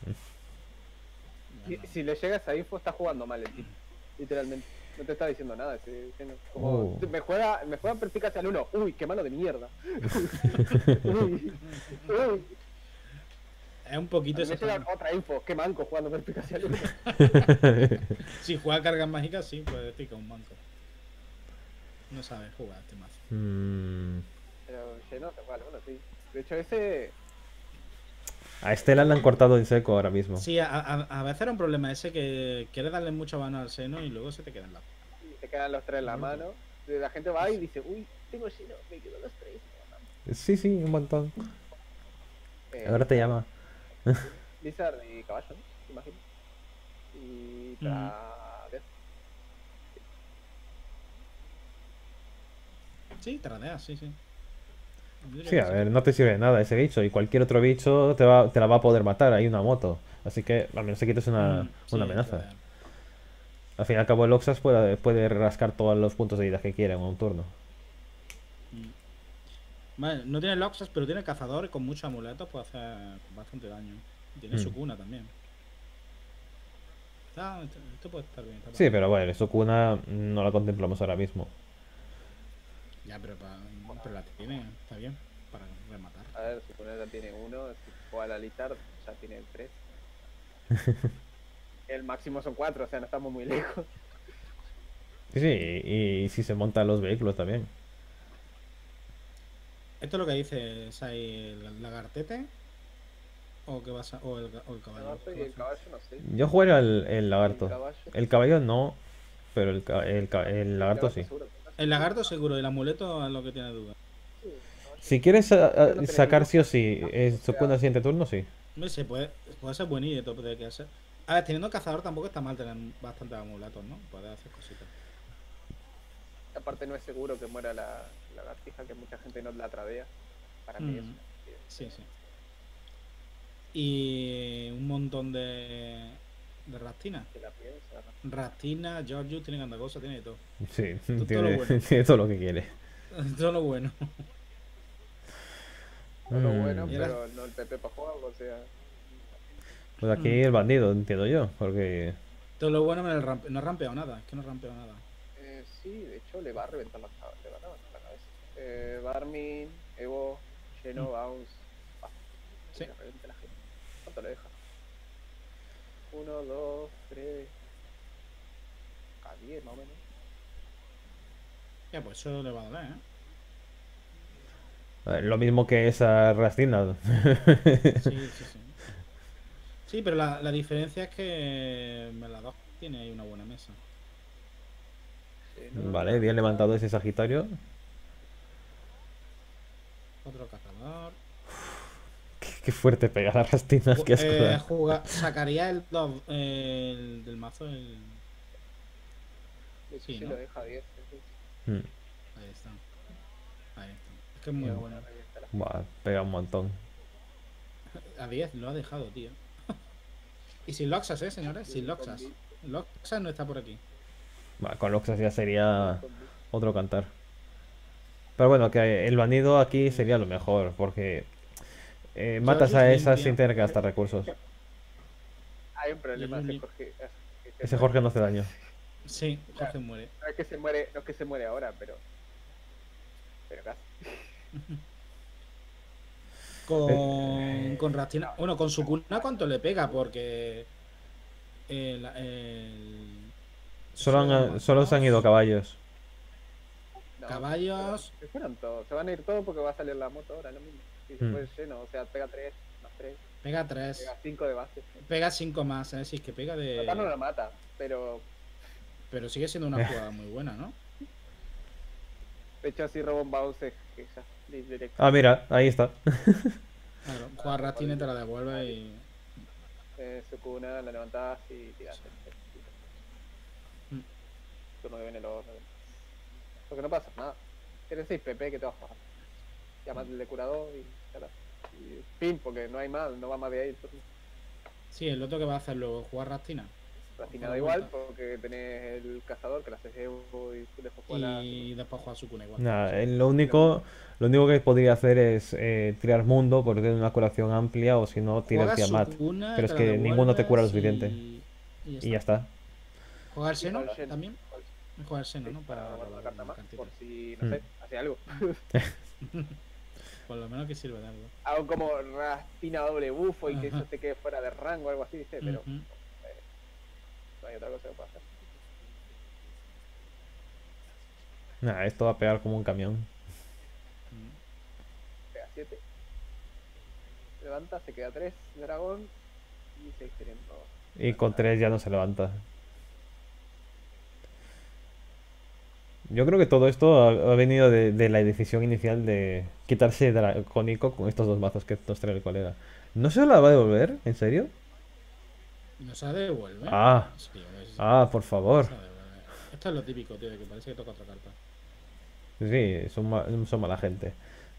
Speaker 2: Bueno,
Speaker 1: Si le llega esa info, está jugando mal el tipo. Literalmente. No te está diciendo nada ese no. Como,
Speaker 3: Oh.
Speaker 1: me juega perspicacia al 1. Uy, qué mano de mierda. Uy, uy.
Speaker 2: es un
Speaker 1: A
Speaker 2: poquito
Speaker 1: mí me
Speaker 2: eso
Speaker 1: llega
Speaker 2: también.
Speaker 1: otra info. Qué manco jugando perspicacia al 1.
Speaker 2: Si juega cargas mágicas, sí, puede decir que es un manco. No sabe jugar este mazo.
Speaker 3: Mm,
Speaker 1: Pero no se juega al 1, sí. De hecho, ese.
Speaker 3: a Estela le han cortado en seco ahora mismo.
Speaker 2: Sí, a veces era un problema ese que quiere darle mucha mano al seno y luego se te queda en la.
Speaker 1: Se quedan los tres en la mano. La gente va y dice, uy, tengo Shino, me quedo los tres.
Speaker 3: Sí, sí, un montón. Ahora te
Speaker 1: Blizzard,
Speaker 3: llama.
Speaker 1: Blizzard y caballo, ¿no? Imagino. Y
Speaker 2: Mm.
Speaker 1: Death.
Speaker 2: Sí, tradea, sí, sí. Yo diría
Speaker 3: Sí,
Speaker 2: que
Speaker 3: a
Speaker 2: sí.
Speaker 3: ver, no te sirve de nada ese bicho. Y cualquier otro bicho te la va a poder matar. Hay una moto. Así que al menos que quites una
Speaker 2: Sí,
Speaker 3: amenaza.
Speaker 2: tradea.
Speaker 3: Al fin y al cabo el Oxas puede rascar todos los puntos de vida que quiera en un turno.
Speaker 2: Mm. Vale, no tiene Loxas, pero tiene cazador y con muchos amuletos puede hacer bastante daño. Y tiene
Speaker 3: Mm.
Speaker 2: su cuna también. Esto puede estar bien.
Speaker 3: Sí, pero bueno, Sukuna no la contemplamos ahora mismo.
Speaker 2: Ya, pero la tiene, está bien, para rematar.
Speaker 1: A ver, si con ya tiene uno, si juega la Lizard ya tiene tres. El máximo son cuatro, o sea, no estamos muy lejos.
Speaker 3: Sí, sí, y si se montan los vehículos también.
Speaker 2: ¿Esto es lo que dice Sai el lagartete? ¿O qué vas a, o el caballo?
Speaker 1: Y el caballo no sé.
Speaker 3: Yo jugaría el
Speaker 1: El
Speaker 3: lagarto.
Speaker 1: caballo.
Speaker 3: El caballo no, pero el lagarto sí.
Speaker 1: seguro.
Speaker 2: El lagarto seguro, el amuleto es lo que tiene duda.
Speaker 1: Sí, el caballo.
Speaker 3: Si quieres
Speaker 1: Pero no tenés
Speaker 3: sacar
Speaker 1: ningún-
Speaker 3: sí o sí
Speaker 1: O
Speaker 3: Sukuna
Speaker 1: sea,
Speaker 3: siguiente turno, sí.
Speaker 2: Hombre, puede ser buenito, puede que ser. A ver, teniendo cazador tampoco está mal tener bastantes amuletos, ¿no? Puede hacer cositas.
Speaker 1: aparte no es seguro que muera la lagartija, que mucha gente no la tradea. Para mí
Speaker 2: Mm,
Speaker 1: es.
Speaker 2: sí, sí. Y un montón de Rastina.
Speaker 1: Que la piensa, ¿no?
Speaker 2: Rastina, Giorgio, tiene Gandagosa, tiene de todo.
Speaker 3: Sí,
Speaker 2: Todo lo
Speaker 3: tiene,
Speaker 2: bueno.
Speaker 3: tiene todo lo que quiere.
Speaker 2: Todo lo bueno.
Speaker 1: No lo bueno,
Speaker 3: Mm,
Speaker 2: Y ahora-
Speaker 1: pero no el PP para jugarlo, o sea.
Speaker 3: Pues aquí el bandido, entiendo yo, porque...
Speaker 2: Todo lo bueno en el no ha rampeado nada, es que no ha rampeado nada.
Speaker 1: Sí, de hecho le va a reventar la cabeza. Le va a reventar la cabeza. Barmin, Evo, Geno, Bounce.
Speaker 2: Sí.
Speaker 1: Que le reviente la gente. ¿Cuánto le deja? 1, 2, 3. A 10 más o menos.
Speaker 2: Ya, pues eso le va a doler, ¿eh?
Speaker 3: A ver, lo mismo que esa Rastina.
Speaker 2: Sí, sí, sí. Sí, pero la diferencia es que me la da. tiene ahí una buena mesa.
Speaker 1: Sí, no,
Speaker 3: Vale, bien levantado ese Sagitario.
Speaker 2: Otro cazador.
Speaker 3: Qué fuerte pega la Rastina, qué asco da.
Speaker 2: Sacaría el del mazo.
Speaker 1: sí,
Speaker 2: Sí,
Speaker 1: sí,
Speaker 2: ¿no?
Speaker 1: lo deja 10.
Speaker 3: Mm.
Speaker 2: Ahí está. Ahí está. Es que es muy bueno.
Speaker 3: Buah, pega un montón.
Speaker 2: A 10 lo ha dejado, tío. Y sin Loxas, señores. Sin Loxas. Loxas no está por aquí.
Speaker 3: Buah, con Loxas ya sería otro cantar. Pero bueno, que el banido aquí sería lo mejor, porque matas
Speaker 2: Georgios
Speaker 3: a esas
Speaker 2: limpia.
Speaker 3: sin tener que gastar recursos.
Speaker 1: Hay un problema,
Speaker 2: Yo-
Speaker 1: ese Jorge. Que se
Speaker 3: Ese
Speaker 1: muere.
Speaker 3: Jorge no hace daño.
Speaker 2: Sí, Jorge muere.
Speaker 1: No es que se muere, no es que se muere ahora, pero casi.
Speaker 2: Con Rastina. Bueno, con su cuna, ¿cuánto le pega? Porque.
Speaker 3: Solo se han ido caballos.
Speaker 1: No,
Speaker 2: Caballos.
Speaker 1: pero se fueron todos, se van a ir todos porque va a salir la moto ahora, lo mismo. Si se fue lleno, o sea, pega 3, más 3,
Speaker 2: Pega 3.
Speaker 1: pega 5 de base.
Speaker 2: Pega 5 más, ¿eh? Si es que pega
Speaker 1: Matar no
Speaker 2: de.
Speaker 1: la mata, pero
Speaker 2: Pero sigue siendo una jugada muy buena, ¿no?
Speaker 1: de hecho así roba un bounce que ya directo.
Speaker 3: Ah, mira, ahí está.
Speaker 2: Claro, jugar Rastina y te la devuelve y.
Speaker 1: Su cuna, la levantas y tiras el
Speaker 2: Mm.
Speaker 1: turno que viene lo otro. Porque no pasa nada. Tienes 6 PP que te vas a jugar. Llamas de curador y ya está. Y fin, porque no hay más, no va más de ahí el turno.
Speaker 2: Sí, el otro que va a hacer luego, jugar Rastina.
Speaker 1: Rastina da igual porque tenés el cazador que la haces Evo y después juega
Speaker 2: Y después jugar su cuna igual.
Speaker 3: Nada, lo único que podría hacer es tirar mundo porque tiene una curación amplia o si no tirar
Speaker 2: Juegas su
Speaker 3: Tiamat.
Speaker 2: cuna,
Speaker 3: Pero es
Speaker 2: te la
Speaker 3: que ninguno te cura lo
Speaker 2: devuelves
Speaker 3: suficiente.
Speaker 2: Y
Speaker 3: Y ya está.
Speaker 2: ¿Jugar Seno
Speaker 1: jugar Seno.
Speaker 2: también? Jugar Seno, ¿no?
Speaker 1: para
Speaker 2: Para
Speaker 1: guardar una carta más,
Speaker 2: cartita.
Speaker 1: por si, no
Speaker 3: Mm.
Speaker 1: sé, hace algo.
Speaker 2: Por lo menos que sirve de algo.
Speaker 1: Hago como Rastina doble bufo y que
Speaker 2: Ajá.
Speaker 1: eso te quede fuera de rango o algo así, ¿viste? Pero
Speaker 2: Ujú.
Speaker 1: no hay otra cosa que pueda hacer.
Speaker 3: Nada, esto va a pegar como un camión.
Speaker 1: Pega 7. Levanta, se queda 3 dragón y 6 teniendo.
Speaker 3: Y con 3 ya no se levanta. Yo creo que todo esto ha venido de la decisión inicial de quitarse Dracónico con estos dos mazos que nos trae el colega. ¿No se la va a devolver? ¿En serio?
Speaker 2: ¿No se devuelve?
Speaker 3: Ah,
Speaker 2: Sí,
Speaker 3: por favor.
Speaker 2: se devuelve. Esto es lo típico, tío, de que parece que toca otra carta.
Speaker 3: Sí, son mala gente.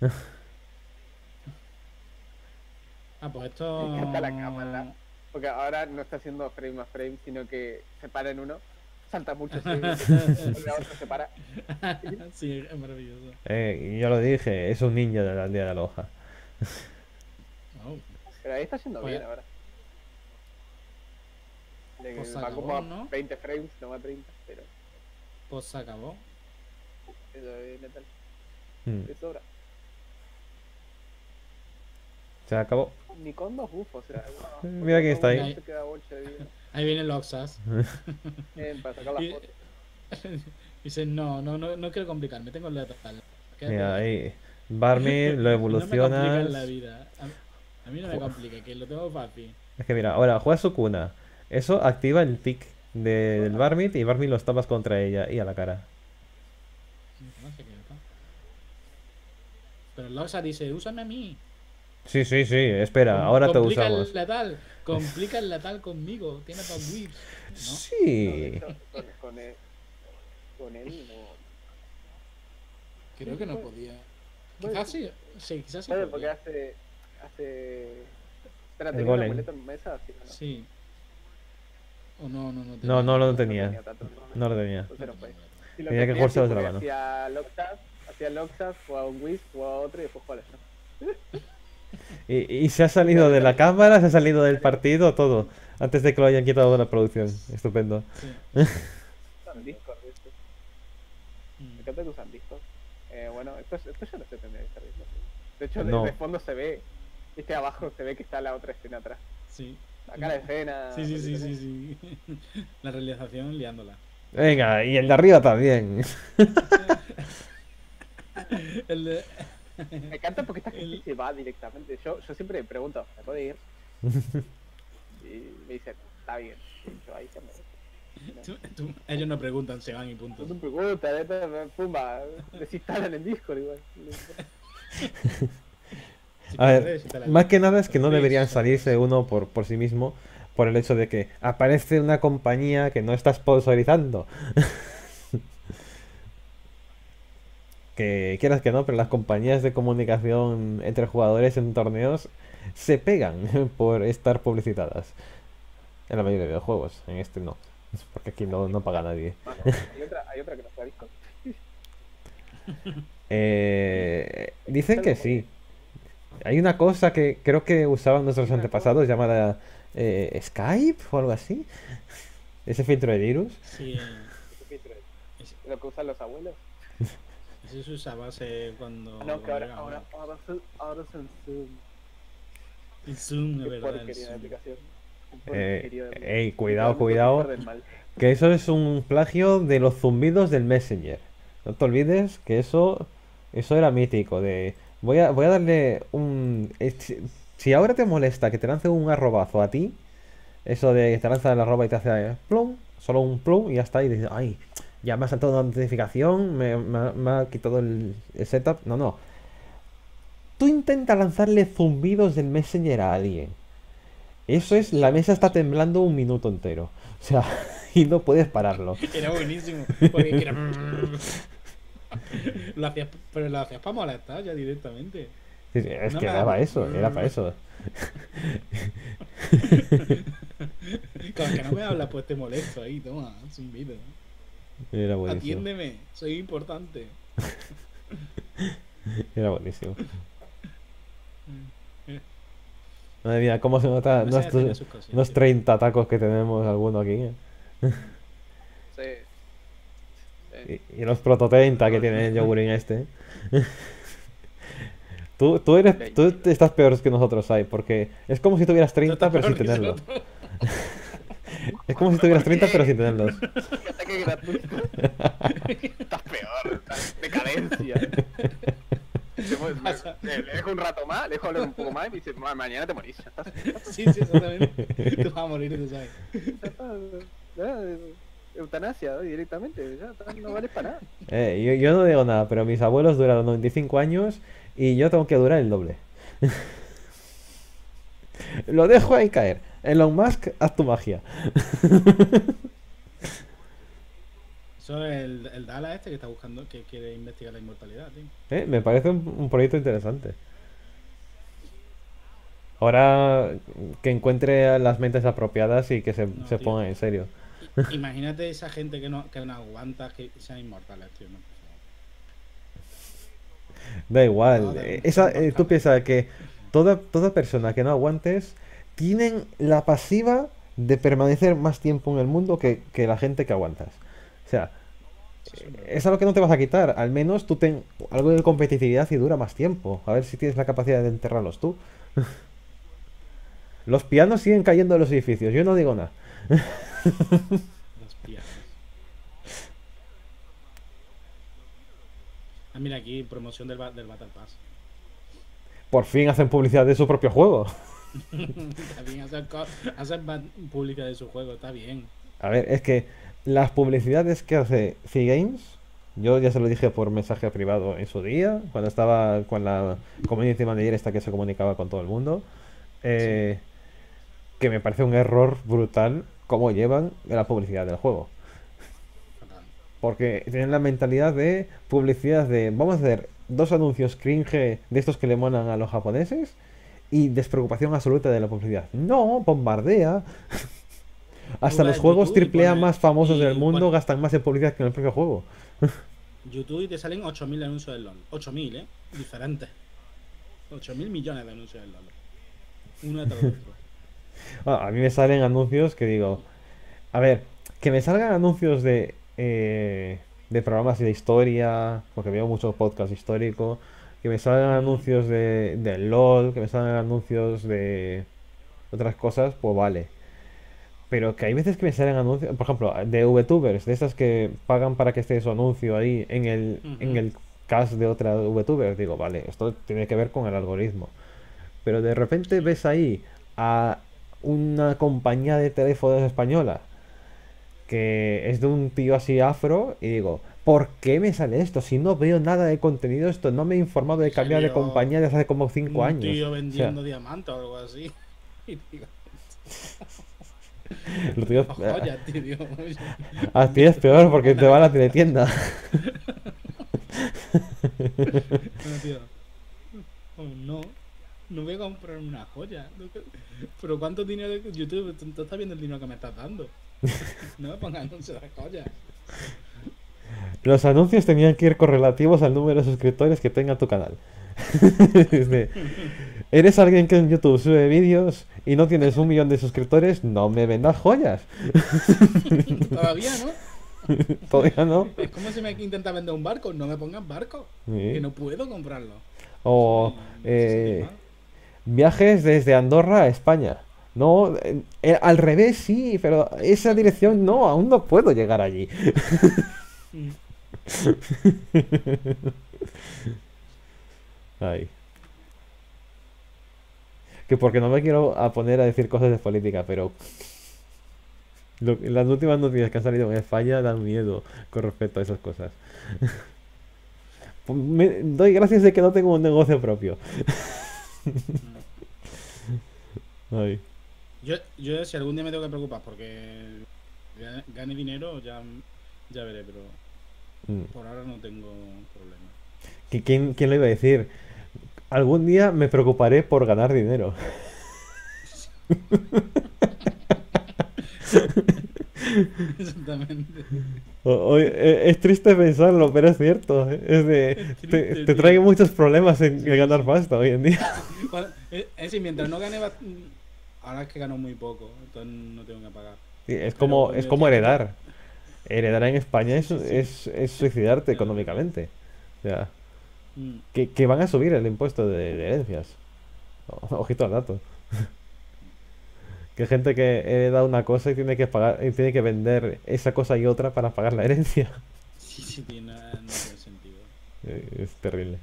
Speaker 2: Ah, pues esto.
Speaker 1: Me encanta la cámara. Porque ahora no está haciendo frame a frame, sino que se para en uno, salta mucho, se vuelve a otro, se para.
Speaker 2: Sí, es maravilloso.
Speaker 3: Y yo lo dije, es un ninja de la aldea de la hoja.
Speaker 2: Oh,
Speaker 1: Pero ahí está yendo
Speaker 2: Pues-
Speaker 1: bien ahora. De que
Speaker 2: Pues
Speaker 1: va
Speaker 2: acabó,
Speaker 1: como a
Speaker 2: ¿no?
Speaker 1: 20 frames, no a 30, pero
Speaker 2: pues se acabó.
Speaker 1: eso es letal,
Speaker 3: Mm,
Speaker 1: de sobra.
Speaker 3: Se acabó.
Speaker 1: Ni con 2 bufos, o sea, no,
Speaker 3: Mira quién está ahí.
Speaker 1: uno se queda bolche de vida.
Speaker 2: Ahí viene el Oxas.
Speaker 1: Bien, para sacar la
Speaker 2: Y-
Speaker 1: foto.
Speaker 2: Dice, no quiero complicarme, tengo el letal. Quédate
Speaker 3: Mira,
Speaker 2: ahí.
Speaker 3: ahí. Barmy, lo
Speaker 2: No me compliques la
Speaker 3: evolucionas.
Speaker 2: vida. A mí no me
Speaker 3: Jo-
Speaker 2: complique, que lo tengo fácil.
Speaker 3: Es que mira, ahora juega su cuna. Eso activa el tic del Barmit y Barmit lo tapas contra ella y a la cara.
Speaker 2: No sé qué está. Pero el Oxas dice, úsame a mí.
Speaker 3: Sí, sí, sí, espera, ahora te
Speaker 2: Complica
Speaker 3: usamos.
Speaker 2: el letal. Complica el letal conmigo. Tiene dos whips. ¿No?
Speaker 1: No, de
Speaker 3: Sí.
Speaker 1: hecho, con él no.
Speaker 2: Creo que no podía.
Speaker 1: Bueno,
Speaker 2: Quizás sí. Sí, quizás sí.
Speaker 1: ¿Sabes? Porque
Speaker 2: podía.
Speaker 1: Espera,
Speaker 3: El
Speaker 1: ¿tenía un
Speaker 3: golem.
Speaker 1: amuleto en mesa? Sí, ¿o no?
Speaker 2: Sí. O no.
Speaker 3: No, no lo
Speaker 1: No
Speaker 3: tenía.
Speaker 1: tanto.
Speaker 3: No lo tenía.
Speaker 1: Entonces no fue. Si lo
Speaker 3: Tenía que
Speaker 1: tenía,
Speaker 3: jugárselo
Speaker 1: sí,
Speaker 3: de la
Speaker 1: porque
Speaker 3: mano.
Speaker 1: hacía Loxas, jugaba un Whis, jugaba otro y después jugaba el Snap.
Speaker 3: Y se ha salido de la cámara, se ha salido del partido, todo. Antes de que lo hayan quitado de la producción. Estupendo.
Speaker 2: Sí.
Speaker 1: Usan Discord, ¿viste? Me
Speaker 2: Mm.
Speaker 1: encanta que usan Discord. Bueno, esto ya no se tendría que estar viendo. De hecho,
Speaker 3: No.
Speaker 1: de fondo se ve. Viste, abajo se ve que está la otra escena atrás.
Speaker 2: Sí.
Speaker 1: Acá la escena.
Speaker 2: Sí. La realización liándola.
Speaker 3: Venga, y el de arriba también.
Speaker 2: El de...
Speaker 1: Me encanta porque esta gente
Speaker 2: El-
Speaker 1: se va directamente. Yo siempre me pregunto, ¿me puede ir? Y me dicen, está bien. Y yo ahí se me
Speaker 2: Ellos no preguntan, se van y punto.
Speaker 1: No te preguntas, pumba, desinstalan el Discord igual.
Speaker 2: Si
Speaker 3: A ver,
Speaker 2: pierdes, te la-
Speaker 3: más que nada es que no
Speaker 2: Sí,
Speaker 3: deberían
Speaker 2: sí.
Speaker 3: salirse uno por sí mismo por el hecho de que aparece una compañía que no está sponsorizando. Que quieras que no, pero las compañías de comunicación entre jugadores en torneos se pegan por estar publicitadas. En la mayoría de los juegos, en este no. Porque aquí no paga nadie.
Speaker 1: Mano, hay otra que no juega Discord.
Speaker 3: Dicen que sí. Hay una cosa que creo que usaban nuestros antepasados llamada Skype o algo así. Ese filtro de virus.
Speaker 2: Sí,
Speaker 1: Ese filtro
Speaker 2: es-
Speaker 1: es lo que usan los abuelos.
Speaker 2: eso se usaba cuando.
Speaker 1: No, que
Speaker 2: cuando llegaba.
Speaker 1: ahora son Zoom.
Speaker 2: El Zoom,
Speaker 1: Qué
Speaker 2: de verdad. el
Speaker 1: porquería de
Speaker 2: Zoom.
Speaker 1: aplicación. Qué porquería de aplicación.
Speaker 3: Ey, cuidado,
Speaker 1: Literalmente
Speaker 3: cuidado.
Speaker 1: Discord del mal.
Speaker 3: Que eso es un plagio de los zumbidos del Messenger. No te olvides que eso era mítico. Voy a darle un. Si ahora te molesta que te lance un arrobazo a ti, eso de que te lanza el arroba y te hace plum, solo un plum y ya está. Y dices, ay, ya me ha saltado una notificación, me ha quitado el setup. No, no. Tú intenta lanzarle zumbidos del Messenger a alguien. Eso es, la mesa está temblando un minuto entero. O sea, y no puedes pararlo.
Speaker 2: Era buenísimo. Porque era... pero lo hacías para molestar ya directamente.
Speaker 3: Sí, sí, es
Speaker 2: No
Speaker 3: que
Speaker 2: me
Speaker 3: era
Speaker 2: hagas-
Speaker 3: para eso, era para eso.
Speaker 2: Con que no me hablas, pues te molesto ahí, toma, zumbido.
Speaker 3: Era buenísimo.
Speaker 2: Atiéndeme, soy importante.
Speaker 3: Era buenísimo. Madre mía, cómo se nota
Speaker 2: No sé, tiene sus cosillas,
Speaker 3: los
Speaker 2: tío.
Speaker 3: 30 tacos que tenemos alguno aquí.
Speaker 1: Sí.
Speaker 3: Y los proto 30 que tiene el yogurín este. Tú estás peor que nosotros, ahí, porque es como si tuvieras 30 pero sin
Speaker 2: Peor que
Speaker 3: tenerlos.
Speaker 2: nosotros.
Speaker 3: Es como si tuvieras 30 pero sin tenerlos.
Speaker 1: Qué ataque gratuito. Estás peor, estás decadencia. Le dejo un rato más, le dejo hablar un poco más y me dice, mañana te morís. Ya está.
Speaker 2: Sí, sí, exactamente. Tú vas a morir, tú sabes.
Speaker 1: Ya está. Ya, eutanasia directamente, ya está, no vales para nada.
Speaker 3: Yo no digo nada, pero mis abuelos duraron 95 años y yo tengo que durar el doble. Lo dejo ahí caer. Elon Musk, haz tu magia.
Speaker 2: Eso es el Dala este que está buscando, que quiere investigar la inmortalidad, tío.
Speaker 3: Me parece un proyecto interesante. Ahora que encuentre las mentes apropiadas y que se
Speaker 2: tío.
Speaker 3: ponga en serio.
Speaker 2: Imagínate esa gente que no aguanta que sean inmortales, tío. No, por favor.
Speaker 3: Da igual.
Speaker 2: No, da-
Speaker 3: Tú piensas que toda persona que no aguantes tienen la pasiva de permanecer más tiempo en el mundo que la gente que aguantas. O sea,
Speaker 2: Eso es verdad.
Speaker 3: es algo que no te vas a quitar. Al menos tú ten algo de competitividad y dura más tiempo. A ver si tienes la capacidad de enterrarlos tú. Los pianos siguen cayendo de los edificios. Yo no digo nada.
Speaker 2: Los pianos. Ah, mira aquí, promoción del Battle Pass.
Speaker 3: Por fin hacen publicidad de su propio juego.
Speaker 2: Está bien hacer pública de su juego, está bien.
Speaker 3: A ver, es que las publicidades que hace C-Games, yo ya se lo dije por mensaje privado en su día, cuando estaba con la community manager esta que se comunicaba con todo el mundo, que me parece un error brutal cómo llevan la publicidad del juego.
Speaker 2: Fatal.
Speaker 3: Porque tienen la mentalidad de publicidad de vamos a hacer 2 anuncios cringe de estos que le molan a los japoneses y despreocupación absoluta de la publicidad. No, bombardea. Hasta
Speaker 2: Tú vas
Speaker 3: los
Speaker 2: a
Speaker 3: juegos
Speaker 2: YouTube y
Speaker 3: AAA
Speaker 2: pones-
Speaker 3: más famosos
Speaker 2: y
Speaker 3: del mundo
Speaker 2: pon-
Speaker 3: gastan más en publicidad que en el propio juego.
Speaker 2: YouTube y te salen 8.000 anuncios del LOL. 8.000, diferentes. 8.000 millones de anuncios del LOL. Uno detrás del otro.
Speaker 3: A mí me salen anuncios que digo, a ver, que me salgan anuncios de programas de historia, porque veo muchos podcasts históricos, que me salgan anuncios de LOL, que me salgan anuncios de otras cosas, pues vale. Pero que hay veces que me salen anuncios, por ejemplo, de VTubers, de esas que pagan para que esté su anuncio ahí en el cast de otra VTuber. Digo, vale, esto tiene que ver con el algoritmo. Pero de repente ves ahí a una compañía de teléfonos española que es de un tío así afro y digo, ¿por qué me sale esto? Si no veo nada de contenido, esto no me he informado de cambiar de
Speaker 2: Salió
Speaker 3: compañía desde hace como 5
Speaker 2: un
Speaker 3: años.
Speaker 2: tío
Speaker 3: O sea,
Speaker 2: vendiendo diamantes o algo así. Y digo,
Speaker 3: los tíos,
Speaker 2: joya, tío.
Speaker 3: a ti es peor porque te va a la teletienda.
Speaker 2: No, tío. Oh, no, no voy a comprar una joya. Pero ¿cuánto dinero de YouTube? Tú estás viendo el dinero que me estás dando. No me pongas anuncios de joyas.
Speaker 3: Los anuncios tenían que ir correlativos al número de suscriptores que tenga tu canal. Es de, ¿eres alguien que en YouTube sube vídeos y no tienes 1 millón de suscriptores? No me vendas joyas.
Speaker 2: Todavía, ¿no?
Speaker 3: Todavía no.
Speaker 2: Es como si me intenta vender un barco. No me pongas barco.
Speaker 3: Sí.
Speaker 2: Que no puedo comprarlo.
Speaker 3: O
Speaker 2: Sí, no sé si estoy mal.
Speaker 3: viajes desde Andorra a España. No, al revés sí, pero esa dirección no, aún no puedo llegar allí.
Speaker 2: Mm.
Speaker 3: Ay. Que porque no me quiero a poner a decir cosas de política, pero las últimas noticias que han salido en España dan miedo con respecto a esas cosas. Me doy gracias de que no tengo un negocio propio. Ay.
Speaker 2: Yo si algún día me tengo que preocupar porque gane dinero, ya veré, pero
Speaker 3: Mm.
Speaker 2: por ahora no tengo problema.
Speaker 3: ¿Quién lo iba a decir? Algún día me preocuparé por ganar dinero.
Speaker 2: Exactamente.
Speaker 3: Es triste pensarlo, pero es cierto. Es de,
Speaker 2: Es
Speaker 3: te
Speaker 2: triste,
Speaker 3: trae
Speaker 2: tío.
Speaker 3: muchos problemas en
Speaker 2: Sí,
Speaker 3: ganar
Speaker 2: sí.
Speaker 3: pasta hoy en día.
Speaker 2: Es decir, mientras no gane, ahora es que gano muy poco, entonces no tengo que pagar.
Speaker 3: Sí, es
Speaker 2: Pero
Speaker 3: como,
Speaker 2: cuando
Speaker 3: es
Speaker 2: yo
Speaker 3: como
Speaker 2: esté
Speaker 3: heredar. Heredar en España
Speaker 2: Sí,
Speaker 3: es,
Speaker 2: sí, sí.
Speaker 3: es suicidarte
Speaker 2: Ya,
Speaker 3: económicamente. O sea,
Speaker 2: mm,
Speaker 3: que van a subir el impuesto de herencias. Ojito al dato. Que gente que hereda una cosa y tiene que pagar, y tiene que vender esa cosa y otra para pagar la herencia.
Speaker 2: sí, sí, no tiene sentido.
Speaker 3: Es terrible.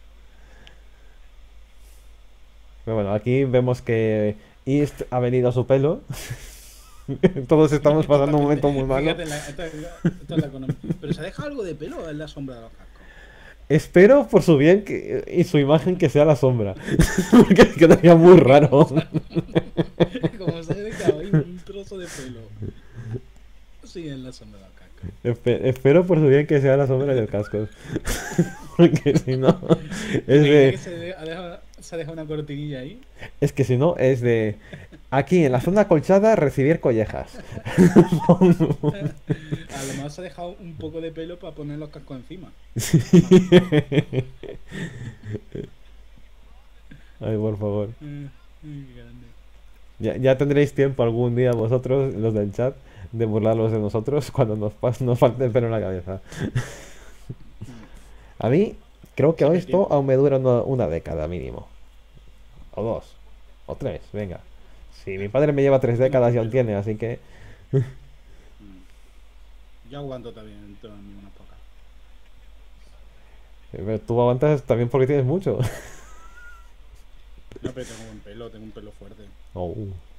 Speaker 3: Pero bueno, aquí vemos que East ha venido a su pelo. Todos estamos pasando un
Speaker 2: Totalmente.
Speaker 3: momento muy malo.
Speaker 2: Fíjate, esto es la economía. Pero se ha dejado algo de pelo en la sombra de los cascos.
Speaker 3: Espero por su bien y su imagen que sea la sombra. Porque quedaría muy raro.
Speaker 2: Como se ha dejado ahí un trozo de pelo. Sí, en la sombra de los cascos.
Speaker 3: Espero por su bien que sea la sombra del casco. Porque si no, es
Speaker 2: Imagina que
Speaker 3: de.
Speaker 2: se ha dejado una cortinilla ahí.
Speaker 3: Es que si no, es de. Aquí en la zona colchada recibir collejas.
Speaker 2: A lo mejor se ha dejado un poco de pelo para poner los cascos encima.
Speaker 3: Ay, por favor.
Speaker 2: Qué grande.
Speaker 3: Ya tendréis tiempo algún día vosotros, los del chat, de burlaros de nosotros cuando nos falte el pelo en la cabeza. A mí, creo que
Speaker 2: Sí, que
Speaker 3: esto
Speaker 2: tiempo.
Speaker 3: aún me dura una década mínimo. O 2. O 3, venga. Si mi padre me lleva 3 décadas, ya aún tiene, así que.
Speaker 2: Yo aguanto también todas unas pocas.
Speaker 3: Pero tú aguantas también porque tienes mucho.
Speaker 2: No, pero tengo buen pelo, tengo un pelo fuerte.
Speaker 3: Oh.